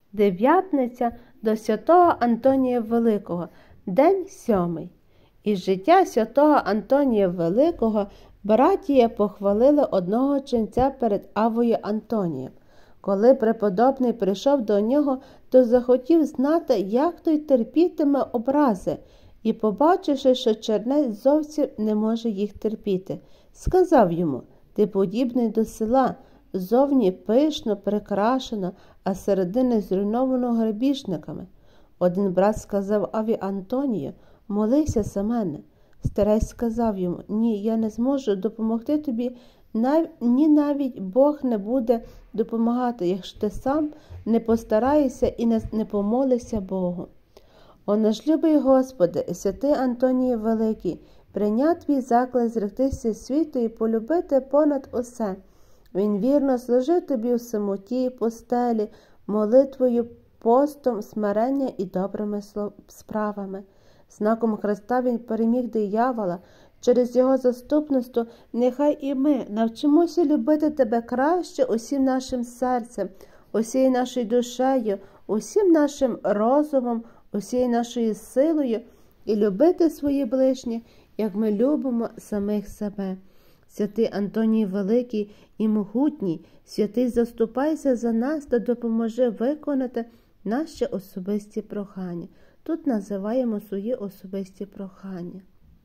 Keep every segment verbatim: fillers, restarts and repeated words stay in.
Дев'ятниця до святого Антонія Великого, день сьомий. Із життя святого Антонія Великого братія похвалили одного ченця перед Авою Антонієм. Коли преподобний прийшов до нього, то захотів знати, як той терпітиме образи, і, побачивши, що чернець зовсім не може їх терпіти, сказав йому: «Ти подібний до села, зовні пишно прикрашено, а середини зруйновано грабіжниками». Один брат сказав Аві Антонію: «Молися за мене». Старець сказав йому: «Ні, я не зможу допомогти тобі, ні навіть Бог не буде допомагати, якщо ти сам не постараєшся і не, не помолишся Богу». О наш любий Господи, і святий Антоній Великий, прийняв твій заклик зректися світу і полюбити понад усе. Він вірно служив тобі в самоті, постелі, молитвою, постом, смирення і добрими справами. Знаком Христа він переміг диявола. Через його заступництво нехай і ми навчимося любити тебе краще усім нашим серцем, усією нашою душею, усім нашим розумом, усією нашою силою і любити свої ближні, як ми любимо самих себе. Святий Антоній Великий і могутній, святий, заступайся за нас та допоможи виконати наші особисті прохання. Тут називаємо свої особисті прохання.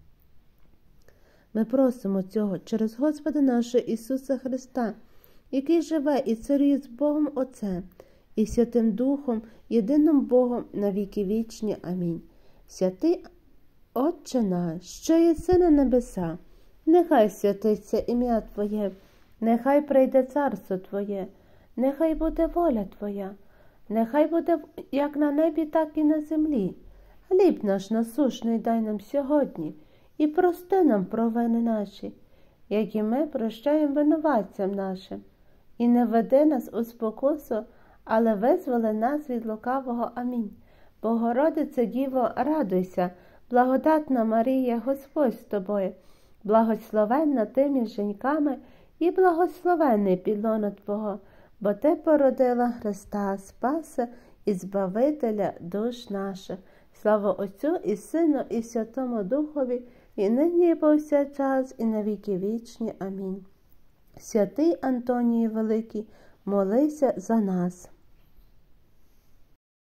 Ми просимо цього через Господа нашого Ісуса Христа, який живе і царює з Богом Отцем і Святим Духом, єдиним Богом на віки вічні. Амінь. Святий Отче наш, що єси на небеса, нехай святиться ім'я Твоє, нехай прийде царство Твоє, нехай буде воля Твоя, нехай буде як на небі, так і на землі. Хліб наш насущний дай нам сьогодні, і прости нам провини наші, як і ми прощаємо винуватцям нашим. І не веди нас у спокусу, але визволи нас від лукавого. Амінь. Богородице Діво, радуйся, благодатна Марія, Господь з тобою, благословенна ти між жінками, і благословенний підлона Твого, бо ти породила Христа, Спаса і Збавителя душ наших. Слава Отцю і Сину, і Святому Духові, і нині, і повсякчас, і на віки вічні. Амінь. Святий Антоній Великий, молися за нас.